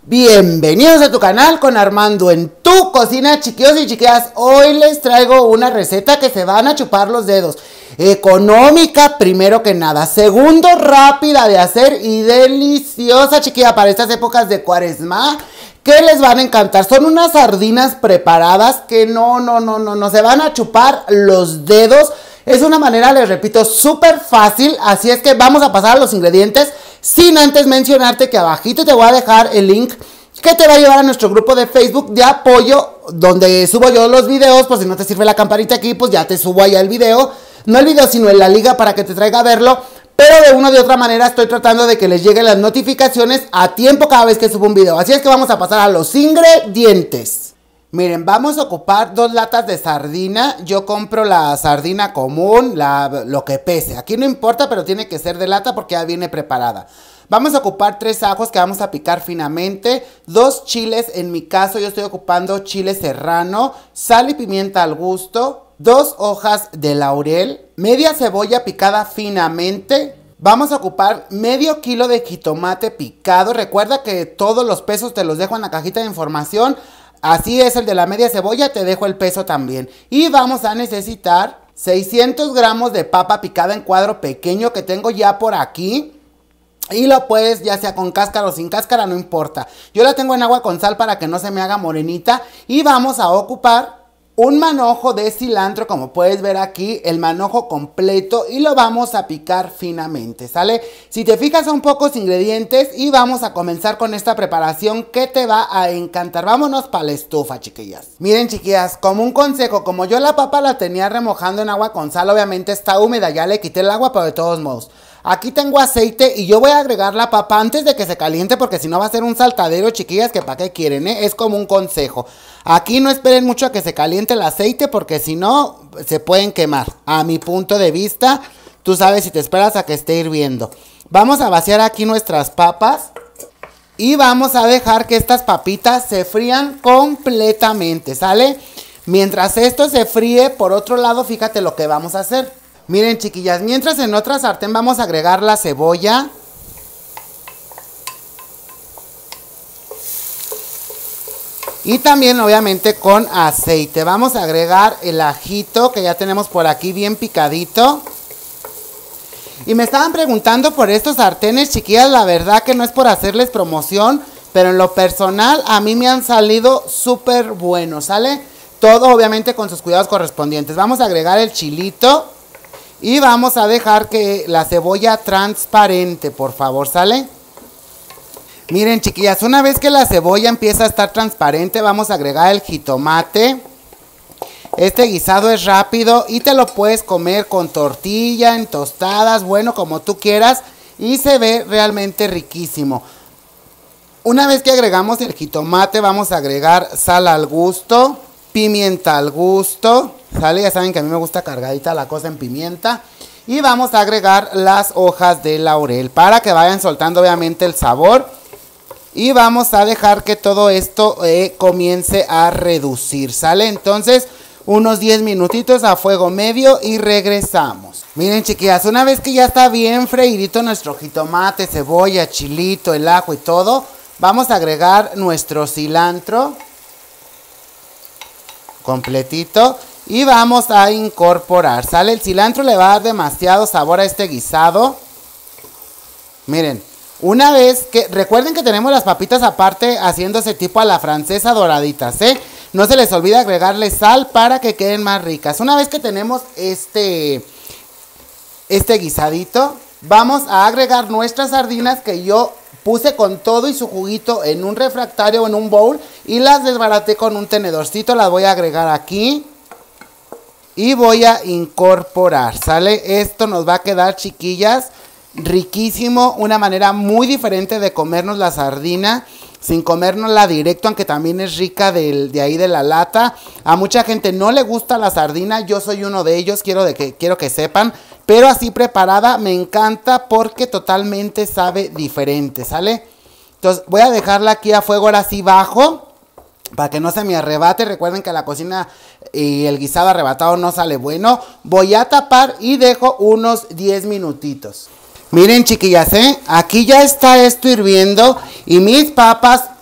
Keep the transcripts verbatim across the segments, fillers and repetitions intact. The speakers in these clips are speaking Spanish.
Bienvenidos a tu canal con Armando en tu cocina, chiquillos y chiquillas. Hoy les traigo una receta que se van a chupar los dedos. Económica, primero que nada. Segundo, rápida de hacer y deliciosa, chiquilla, para estas épocas de cuaresma, que les van a encantar. Son unas sardinas preparadas que no, no, no, no, no se van a chupar los dedos. Es una manera, les repito, súper fácil. Así es que vamos a pasar a los ingredientes. Sin antes mencionarte que abajito te voy a dejar el link que te va a llevar a nuestro grupo de Facebook de apoyo, donde subo yo los videos. Pues si no te sirve la campanita aquí, pues ya te subo allá el video. No el video, sino en la liga para que te traiga a verlo. Pero de una u otra manera estoy tratando de que les lleguen las notificaciones a tiempo cada vez que subo un video. Así es que vamos a pasar a los ingredientes. Miren, vamos a ocupar dos latas de sardina. Yo compro la sardina común, la, lo que pese. Aquí no importa, pero tiene que ser de lata porque ya viene preparada. Vamos a ocupar tres ajos que vamos a picar finamente. Dos chiles, en mi caso yo estoy ocupando chile serrano. Sal y pimienta al gusto. Dos hojas de laurel. Media cebolla picada finamente. Vamos a ocupar medio kilo de jitomate picado. Recuerda que todos los pesos te los dejo en la cajita de información. Así es el de la media cebolla, te dejo el peso también. Y vamos a necesitar seiscientos gramos de papa picada en cuadro pequeño que tengo ya por aquí. Y lo puedes, ya sea con cáscara o sin cáscara, no importa. Yo la tengo en agua con sal para que no se me haga morenita. Y vamos a ocupar un manojo de cilantro, como puedes ver aquí, el manojo completo, y lo vamos a picar finamente, ¿sale? Si te fijas, son pocos ingredientes y vamos a comenzar con esta preparación que te va a encantar. Vámonos para la estufa, chiquillas. Miren, chiquillas, como un consejo, como yo la papa la tenía remojando en agua con sal, obviamente está húmeda, ya le quité el agua, pero de todos modos. Aquí tengo aceite y yo voy a agregar la papa antes de que se caliente, porque si no va a ser un saltadero, chiquillas, que para qué quieren, ¿eh? Es como un consejo. Aquí no esperen mucho a que se caliente el aceite, porque si no, se pueden quemar. A mi punto de vista, tú sabes si te esperas a que esté hirviendo. Vamos a vaciar aquí nuestras papas y vamos a dejar que estas papitas se frían completamente, ¿sale? Mientras esto se fríe, por otro lado, fíjate lo que vamos a hacer. Miren, chiquillas, mientras en otra sartén vamos a agregar la cebolla. Y también obviamente con aceite. Vamos a agregar el ajito que ya tenemos por aquí bien picadito. Y me estaban preguntando por estos sartenes, chiquillas. La verdad que no es por hacerles promoción, pero en lo personal a mí me han salido súper buenos, ¿sale? Todo obviamente con sus cuidados correspondientes. Vamos a agregar el chilito. Y vamos a dejar que la cebolla transparente, por favor, ¿sale? Miren, chiquillas, una vez que la cebolla empieza a estar transparente, vamos a agregar el jitomate. Este guisado es rápido y te lo puedes comer con tortilla, en tostadas, bueno, como tú quieras. Y se ve realmente riquísimo. Una vez que agregamos el jitomate, vamos a agregar sal al gusto, pimienta al gusto, ¿sale? Ya saben que a mí me gusta cargadita la cosa en pimienta. Y vamos a agregar las hojas de laurel para que vayan soltando obviamente el sabor. Y vamos a dejar que todo esto eh, comience a reducir, ¿sale? Entonces, unos diez minutitos a fuego medio y regresamos. Miren, chiquillas, una vez que ya está bien freidito nuestro jitomate, cebolla, chilito, el ajo y todo, vamos a agregar nuestro cilantro completito y vamos a incorporar, ¿sale? El cilantro le va a dar demasiado sabor a este guisado. Miren, una vez que, recuerden que tenemos las papitas aparte haciéndose tipo a la francesa doraditas, ¿eh? No se les olvide agregarle sal para que queden más ricas. Una vez que tenemos este, este guisadito, vamos a agregar nuestras sardinas que yo puse con todo y su juguito en un refractario o en un bowl y las desbaraté con un tenedorcito. Las voy a agregar aquí y voy a incorporar, ¿sale? Esto nos va a quedar, chiquillas, riquísimo. Una manera muy diferente de comernos la sardina sin comérnosla directo, aunque también es rica de, de ahí de la lata. A mucha gente no le gusta la sardina, yo soy uno de ellos, quiero, de que, quiero que sepan. Pero así preparada me encanta porque totalmente sabe diferente, ¿sale? Entonces voy a dejarla aquí a fuego ahora sí bajo, para que no se me arrebate. Recuerden que la cocina y el guisado arrebatado no sale bueno. Voy a tapar y dejo unos diez minutitos. Miren, chiquillas, ¿eh? Aquí ya está esto hirviendo y mis papas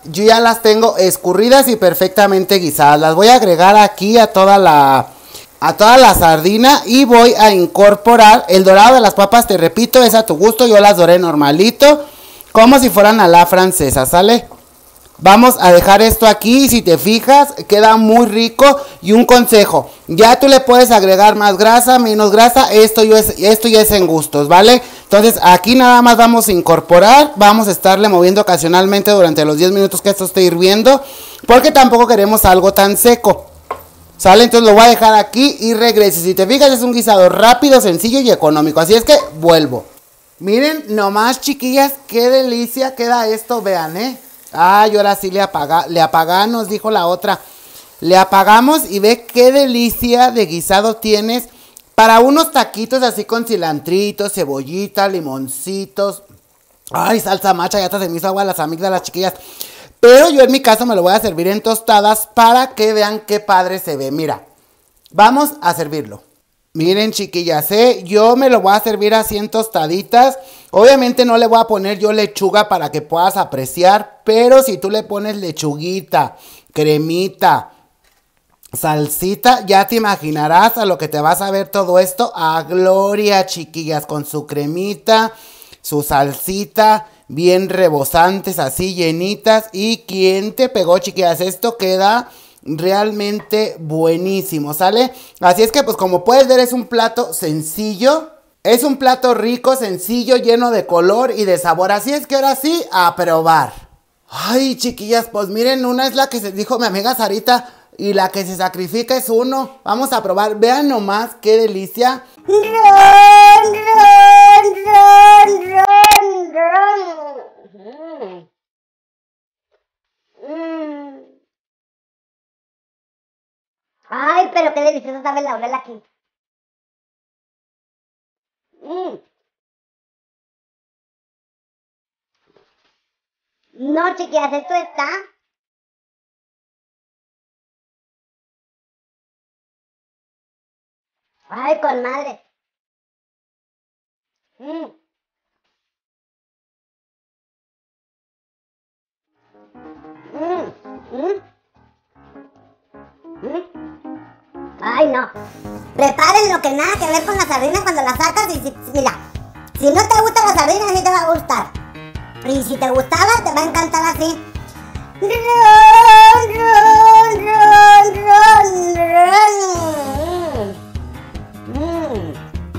yo ya las tengo escurridas y perfectamente guisadas. Las voy a agregar aquí a toda la... a toda la sardina y voy a incorporar el dorado de las papas, te repito, es a tu gusto, yo las doré normalito, como si fueran a la francesa, ¿sale? Vamos a dejar esto aquí, si te fijas, queda muy rico. Y un consejo, ya tú le puedes agregar más grasa, menos grasa, esto, yo es, esto ya es en gustos, ¿vale? Entonces aquí nada más vamos a incorporar, vamos a estarle moviendo ocasionalmente durante los diez minutos que esto esté hirviendo, porque tampoco queremos algo tan seco. ¿Sale? Entonces lo voy a dejar aquí y regreso. Si te fijas es un guisado rápido, sencillo y económico. Así es que vuelvo. Miren nomás, chiquillas, qué delicia queda esto, vean, ¿eh? Ay, ahora sí le apaga, le apagamos, dijo la otra. Le apagamos y ve qué delicia de guisado tienes para unos taquitos así con cilantritos, cebollita, limoncitos. Ay, salsa macha, ya hasta se me hizo agua las amígdalas, chiquillas. Pero yo en mi caso me lo voy a servir en tostadas para que vean qué padre se ve. Mira, vamos a servirlo. Miren, chiquillas, ¿eh? Yo me lo voy a servir así en tostaditas. Obviamente no le voy a poner yo lechuga para que puedas apreciar. Pero si tú le pones lechuguita, cremita, salsita, ya te imaginarás a lo que te vas a ver todo esto. A gloria, chiquillas, con su cremita, su salsita, bien rebosantes, así llenitas. ¿Y quién te pegó, chiquillas? Esto queda realmente buenísimo, ¿sale? Así es que, pues, como puedes ver, es un plato sencillo. Es un plato rico, sencillo, lleno de color y de sabor. Así es que ahora sí, a probar. Ay, chiquillas, pues miren, una es la que se dijo mi amiga Sarita y la que se sacrifica es uno. Vamos a probar. Vean nomás qué delicia. Run, run, run, run, run. Mm. Ay, pero qué delicioso sabe el laurel aquí. Mm. No, chiquillas, esto está... Ay, con madre. Mm. Mm. Mm. Mm. Ay, no. Preparen lo que nada que ver con la sardina cuando la sacas y si, mira, si no te gusta la sardina, sí te va a gustar. Y si te gustaba, te va a encantar así. Run, run, run, run, run. Mm.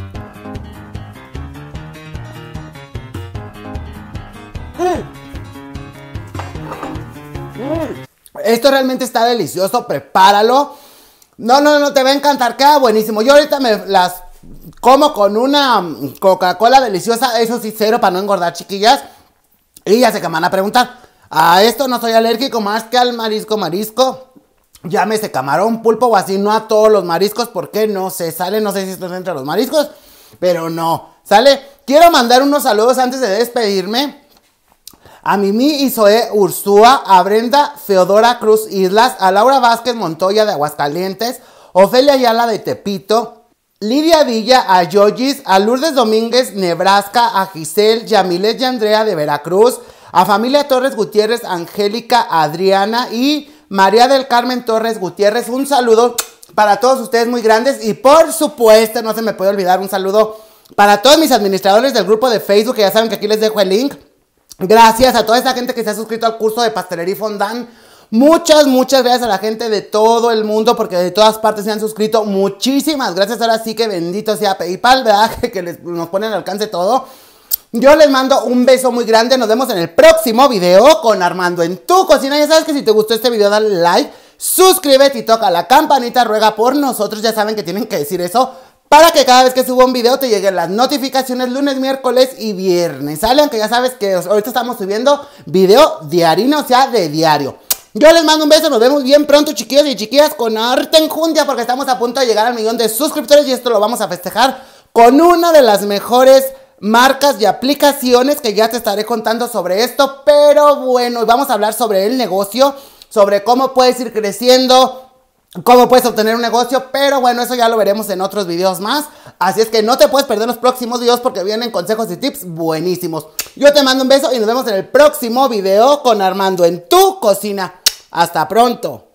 Mm. Mm. Esto realmente está delicioso, prepáralo. No, no, no, te va a encantar, queda buenísimo. Yo ahorita me las como con una Coca-Cola deliciosa, eso sí, cero para no engordar, chiquillas. Y ya sé que me van a preguntar, a esto no soy alérgico más que al marisco, marisco. Llámese camarón, pulpo o así, no a todos los mariscos, porque no se sale, no sé si esto es entre los mariscos, pero no, ¿sale? Quiero mandar unos saludos antes de despedirme. A Mimi y Zoe Ursúa, a Brenda Feodora Cruz Islas, a Laura Vázquez Montoya de Aguascalientes, Ofelia Ayala de Tepito, Lidia Villa, a Yoyis, a Lourdes Domínguez, Nebraska, a Giselle, Yamilet y Andrea de Veracruz, a Familia Torres Gutiérrez, Angélica, Adriana y María del Carmen Torres Gutiérrez. Un saludo para todos ustedes muy grandes y por supuesto, no se me puede olvidar un saludo para todos mis administradores del grupo de Facebook, que ya saben que aquí les dejo el link. Gracias a toda esa gente que se ha suscrito al curso de pastelería y fondant. Muchas, muchas gracias a la gente de todo el mundo, porque de todas partes se han suscrito. Muchísimas gracias. Ahora sí que bendito sea PayPal, ¿verdad? Que les, nos ponen al alcance todo. Yo les mando un beso muy grande. Nos vemos en el próximo video con Armando en tu cocina. Ya sabes que si te gustó este video, dale like, suscríbete y toca la campanita. Ruega por nosotros. Ya saben que tienen que decir eso para que cada vez que suba un video te lleguen las notificaciones lunes, miércoles y viernes. ¿Sale? Aunque ya sabes que ahorita estamos subiendo video diario, o sea, de diario. Yo les mando un beso, nos vemos bien pronto, chiquillos y chiquillas, con harta enjundia, porque estamos a punto de llegar al millón de suscriptores y esto lo vamos a festejar con una de las mejores marcas y aplicaciones que ya te estaré contando sobre esto. Pero bueno, vamos a hablar sobre el negocio, sobre cómo puedes ir creciendo, cómo puedes obtener un negocio, pero bueno, eso ya lo veremos en otros videos más. Así es que no te puedes perder los próximos videos porque vienen consejos y tips buenísimos. Yo te mando un beso y nos vemos en el próximo video con Armando en tu cocina. Hasta pronto.